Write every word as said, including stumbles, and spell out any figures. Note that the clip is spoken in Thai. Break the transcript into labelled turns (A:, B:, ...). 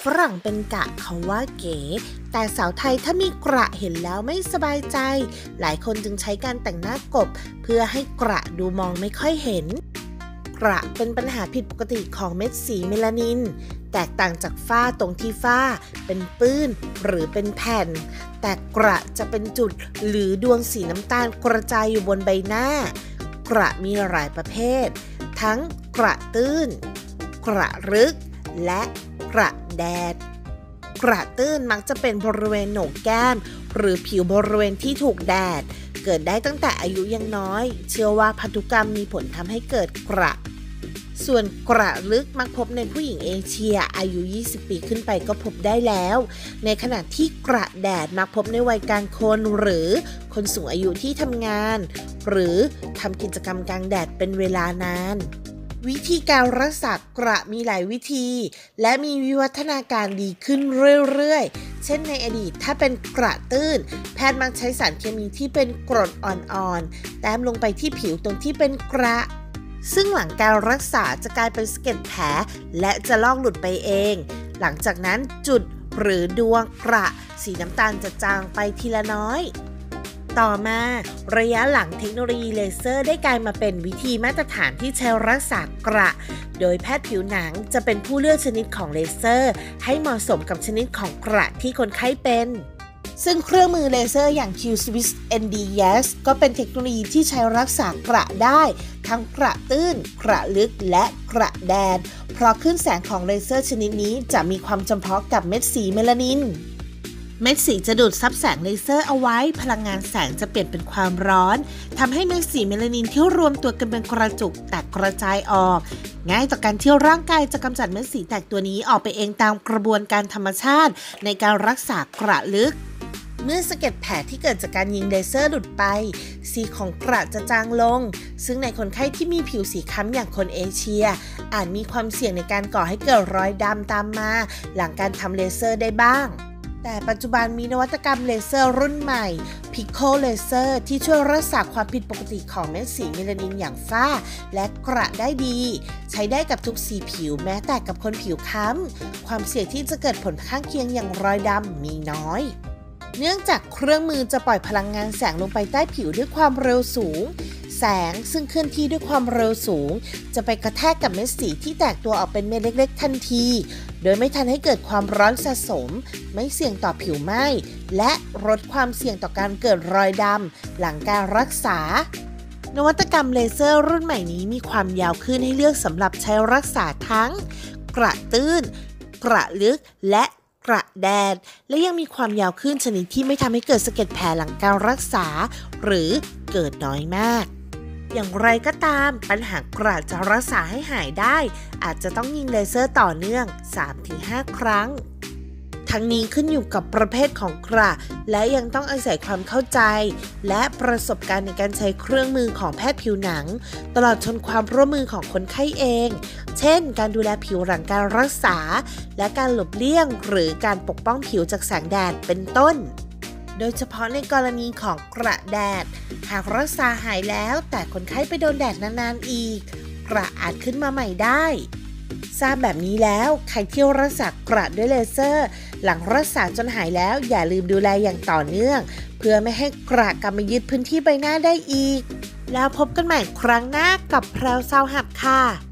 A: ฝรั่งเป็นกะเขาว่าเก๋แต่สาวไทยถ้ามีกระเห็นแล้วไม่สบายใจหลายคนจึงใช้การแต่งหน้ากบเพื่อให้กระดูมองไม่ค่อยเห็นกระเป็นปัญหาผิดปกติของเม็ดสีเมลานินแตกต่างจากฝ้าตรงที่ฝ้าเป็นปื้นหรือเป็นแผ่นแต่กระจะเป็นจุดหรือดวงสีน้ำตาลกระจายอยู่บนใบหน้ากระมีหลายประเภททั้งกระตื้นกระลึกและกระแดดกระตื้นมักจะเป็นบริเวณโหนกแก้มหรือผิวบริเวณที่ถูกแดดเกิดได้ตั้งแต่อายุยังน้อยเชื่อว่าพันธุกรรมมีผลทำให้เกิดกระส่วนกระลึกมักพบในผู้หญิงเอเชียอายุยี่สิบปีขึ้นไปก็พบได้แล้วในขณะที่กระแดดมักพบในวัยกลางคนหรือคนสูงอายุที่ทำงานหรือทำกิจกรรมกลางแดดเป็นเวลานานวิธีการรักษากระมีหลายวิธีและมีวิวัฒนาการดีขึ้นเรื่อยๆเช่นในอดีตถ้าเป็นกระตื้นแพทย์มักใช้สารเคมีที่เป็นกรดอ่อนๆแต้มลงไปที่ผิวตรงที่เป็นกระซึ่งหลังการรักษาจะกลายเป็นสะเก็ดแผลและจะลอกหลุดไปเองหลังจากนั้นจุดหรือดวงกระสีน้ำตาลจะจางไปทีละน้อยต่อมาระยะหลังเทคโนโลยีเลเซอร์ได้กลายมาเป็นวิธีมาตรฐานที่ใช้รักษากระโดยแพทย์ผิวหนังจะเป็นผู้เลือกชนิดของเลเซอร์ให้เหมาะสมกับชนิดของกระที่คนไข้เป็นซึ่งเครื่องมือเลเซอร์อย่าง Q-Switch เอ็น ดี อี เอส ก็เป็นเทคโนโลยีที่ใช้รักษากระได้ทั้งกระตื้นกระลึกและกระแดดเพราะคลื่นแสงของเลเซอร์ชนิดนี้จะมีความจำเพาะกับเม็ดสีเมลานินเม็ดสีจะดูดซับแสงเลเซอร์เอาไว้พลังงานแสงจะเปลี่ยนเป็นความร้อนทำให้เม็ดสีเมลานินที่รวมตัวกันเป็นกระจุกแตกกระจายออกง่ายต่อการที่ร่างกายจะกำจัดเม็ดสีแตกตัวนี้ออกไปเองตามกระบวนการธรรมชาติในการรักษากระลึกเมื่อสะเก็ดแผลที่เกิดจากการยิงเลเซอร์หลุดไปสีของกระจะจางลงซึ่งในคนไข้ที่มีผิวสีคล้ำอย่างคนเอเชียอาจมีความเสี่ยงในการก่อให้เกิดรอยดำตามมาหลังการทำเลเซอร์ได้บ้างแต่ปัจจุบันมีนวัตกรรมเลเซอร์รุ่นใหม่ Pico Laser ที่ช่วยรักษาความผิดปกติของเม็ดสีเมลานินอย่างฝ้าและกระได้ดีใช้ได้กับทุกสีผิวแม้แต่กับคนผิวค้ำความเสี่ยงที่จะเกิดผลข้างเคียงอย่างรอยดำมีน้อยเนื่องจากเครื่องมือจะปล่อยพลังงานแสงลงไปใต้ผิวด้วยความเร็วสูงแสงซึ่งเคลื่อนที่ด้วยความเร็วสูงจะไปกระแทกกับเม็ดสีที่แตกตัวออกเป็นเม็ดเล็กๆทันทีโดยไม่ทันให้เกิดความร้อนสะสมไม่เสี่ยงต่อผิวไหม้และลดความเสี่ยงต่อการเกิดรอยดำหลังการรักษานวัตกรรมเลเซอร์รุ่นใหม่นี้มีความยาวขึ้นให้เลือกสำหรับใช้รักษาทั้งกระตื้นกระลึกและกระแดดและยังมีความยาวขึ้นชนิดที่ไม่ทำให้เกิดสะเก็ดแผลหลังการรักษาหรือเกิดน้อยมากอย่างไรก็ตามปัญหากระจะรักษาให้หายได้อาจจะต้องยิงเลเซอร์ต่อเนื่อง สามถึงห้า ครั้งทั้งนี้ขึ้นอยู่กับประเภทของกระและยังต้องอาศัยความเข้าใจและประสบการณ์ในการใช้เครื่องมือของแพทย์ผิวหนังตลอดจนความร่วมมือของคนไข้เองเช่นการดูแลผิวหลังการรักษาและการหลบเลี่ยงหรือการปกป้องผิวจากแสงแดดเป็นต้นโดยเฉพาะในกรณีของกระแดดหากรักษาหายแล้วแต่คนไข้ไปโดนแดดนานๆอีกกระอาจขึ้นมาใหม่ได้ทราบแบบนี้แล้วใครที่รักษากระด้วยเลเซอร์หลังรักษาจนหายแล้วอย่าลืมดูแลอย่างต่อเนื่องเพื่อไม่ให้กระกลับมายึดพื้นที่ใบหน้าได้อีกแล้วพบกันใหม่ครั้งหน้ากับแพรวซาวหับค่ะ